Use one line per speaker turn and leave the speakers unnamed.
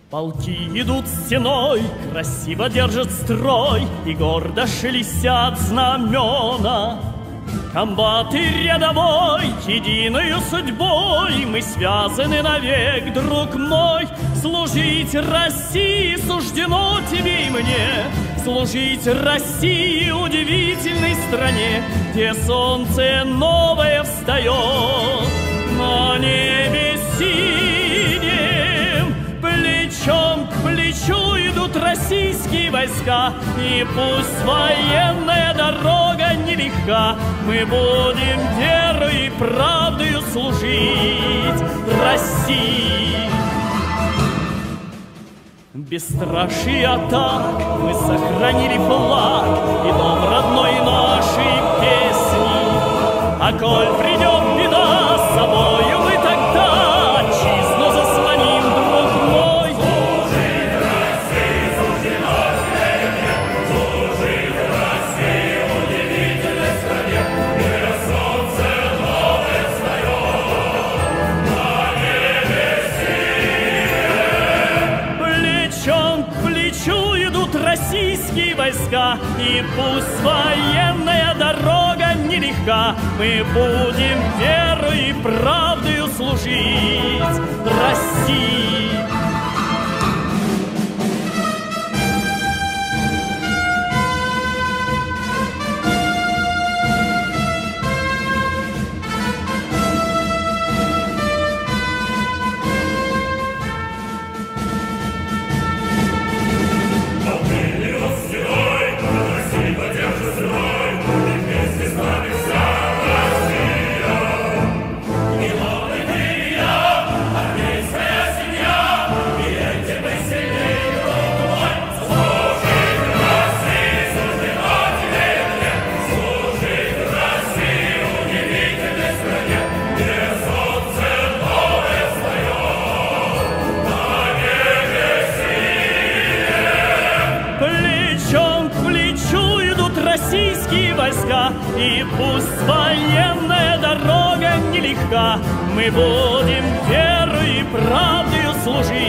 Полки идут стеной, красиво держат строй, и гордо шелестят знамена. Комбат и рядовой, единою судьбой мы связаны навек, друг мой. Служить России суждено тебе и мне, служить России, удивительной стране, где солнце новое встает на небе синем. Плечом к плечу идут российские войска, и пусть военная дорога нелегка, мы будем верой и правдою служить России. Бесстрашие атак мы сохранили флаг и дом родной нашей песни. А коль придет беда, с собою мы тогда отчизну заслоним, друг мой.
Служить России суждено тебе, служить России удивительной стране, где солнце новое встает на небе синем.
Плечом к плечу идут российские войска, и пусть военная дорога нелегка, мы будем верой и правдою служить России. Российские войска, и пусть военная дорога нелегка, мы будем верой и правдою служить